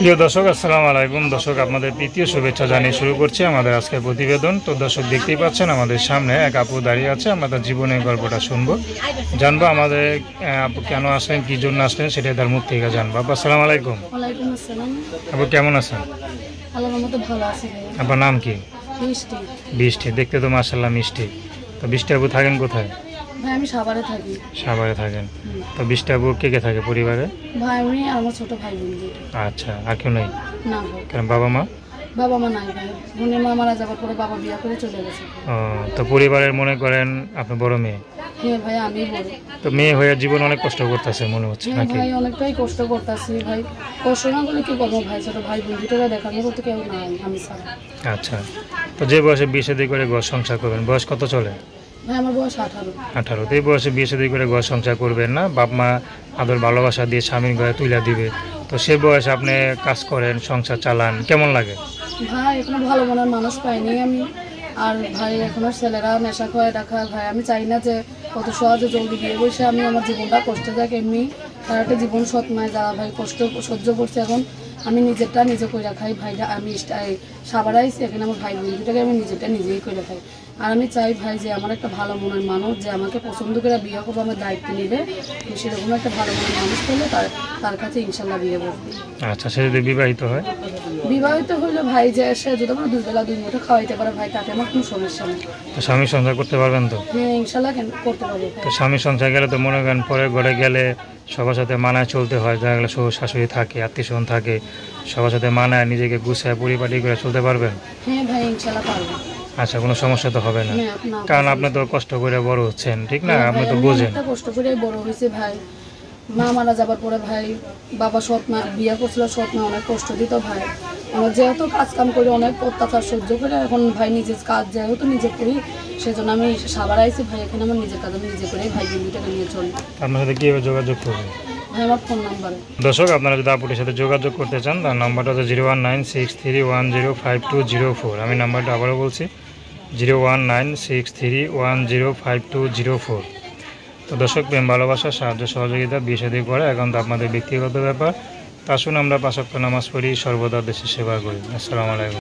প্রিয় দর্শক, আসসালামু আলাইকুম। দর্শক, আপনাদের প্রীতীয় শুভেচ্ছা জানিয়ে শুরু করছি আমাদের আজকের প্রতিবেদন। তো দর্শক, দেখতেই পাচ্ছেন আমাদের সামনে এক আপু দাঁড়িয়ে আছে। আমরা তার জীবনের গল্পটা শুনবো, জানবো আমাদের আপু কেন আসলেন, কী জন্য আসলেন, সেটা তার মুখ থেকে জানবো। আপু, আসসালামু আলাইকুম। ওয়ালাইকুম আসসালাম। আপু কেমন আছেন? আল্লাহর মতো ভালো আছি ভাই। আপনার নাম কি? মিষ্টি। বৃষ্টি, দেখতে তো মাশাআল্লাহ মিষ্টি। তো বৃষ্টি আপু থাকেন কোথায়? ভাই আমি সাভারে থাকি। সাভারে থাকেন। তো বৃষ্টি আপু কে কে থাকে পরিবারে? ভাই আমি আর আমার ছোট ভাই বোন দুটো। আচ্ছা, আর কেউ নেই? না ভাই। কেন, বাবা মা? বাবা মা নাই ভাই, বোনের মা মারা যাওয়ার পরে বাবা বিয়ে করে চলে গেছে। ও, তো পরিবারের মনে করেন আপনি বড় মেয়ে? হ্যাঁ ভাই, আমি বড়। তো মেয়ে হয়ে জীবন অনেক কষ্ট করতেছে মনে হচ্ছে হ্যাঁ নাকি? ভাই, অনেকটাই কষ্ট করতেছি ভাই। কষ্ট না করলে কি করবো ভাই, ছোট ভাই বোন দুটোকে দেখানোর মতো কেউ নাই আমি ছাড়া। আচ্ছা, তো যে বয়সে বিয়ে শাদী করে ঘর সংসার করবেন, বয়স কত চলে? ভাই আমার বয়স 18। 18। তো এই বয়সে বিয়ে শাদী করে ঘর সংসার করবেন না, বাপ মা আদর ভালোবাসা দিয়ে স্বামীর ঘরে তুলে দিবে, তো সে বয়সে আপনি কাজ করেন, সংসার চালান, কেমন লাগে? ভাই এখনো ভালো মনের মানুষ পাইনি আমি। আর ভাই এখনো ছেলেরা নেশা খায় ডাকা ভাই, আমি চাই না যে কত সহজে জলদি বিয়ে বসে আমি আমার জীবনটা কষ্টে যাক। এমনি তার একটা জীবন সৎ নয়, যারা ভাই কষ্ট সহ্য করছে। এখন আমি নিজেরটা নিজে করে খাই ভাই। আমি সাবার আইছি, এখানে আমার ভাই বন্ধুটাকে আমি নিজেরটা নিজেই করে খাই। আর আমি চাই ভাই যে আমার একটা ভালো মনের মানুষ যে আমাকে পছন্দ করে বিয়ে করবো, আমার দায়িত্ব নেবে, সেরকম একটা ভালো মনের মানুষ পেলে তার কাছে ইনশাল্লাহ বিয়ে করবো। আচ্ছা, সে যদি বিবাহিত হয়? বিবাহিত হইলে ভাই যে সে যদি আমার 2 বেলা 2 মুঠো খাওয়াইতে পারে ভাই, তাতে আমার কোনো সমস্যা নেই। তো স্বামী সংসার করতে পারবেন তো? হ্যাঁ ইনশাল্লাহ করতে পারবো। তো স্বামী সংসার গেলে তো মনে করেন পরে ঘরে গেলে সবার সাথে মানায় চলতে হয়, দেখা গেলে শ্বশুর শাশুড়ি থাকে, আত্মীয় স্বজন থাকে, সবার সাথে মানায় নিজেকে গুছায় পরিপাটি করে চলতে পারবেন? হ্যাঁ ভাই ইনশাল্লাহ পারবো। আচ্ছা, কোনো সমস্যা তো হবে না, কারণ আপনি তো কষ্ট করে বড় হচ্ছেন, ঠিক না? আপনি তো বোঝেন। কষ্ট করে বড় হয়েছে ভাই। মা মারা যাবার পরে ভাই বাবা সৎ মা বিয়ে করছিল, সৎ মা অনেক কষ্ট দিত ভাই। আমার যেহেতু কাজ কাম করে অনেক অত্যাচার সহ্য করে এখন ভাই নিজের কাজ যেহেতু নিজে করি, সেজন্য আমি সাবার আইছি ভাই। এখানে আমার নিজের কাজ আমি নিজে করে ভাই বন্ধুটাকে নিয়ে চলি। আপনার সাথে কীভাবে যোগাযোগ করবেন? ভাই আমার ফোন নাম্বারে। দর্শক, আপনারা যদি আপুটির সাথে যোগাযোগ করতে চান, তার নাম্বারটা হচ্ছে 01963105204। আমি নাম্বারটা আবারও বলছি, 01963105204। তো দর্শক, প্রেম ভালোবাসা সাহায্য সহযোগিতা বিয়ে শাদী করে এখন তো আপনাদের ব্যক্তিগত ব্যাপার। তা শুনে আমরা 5 ওয়াক্ত নামাজ পড়ি, সর্বদা দেশের সেবা করি। আসসালামু আলাইকুম।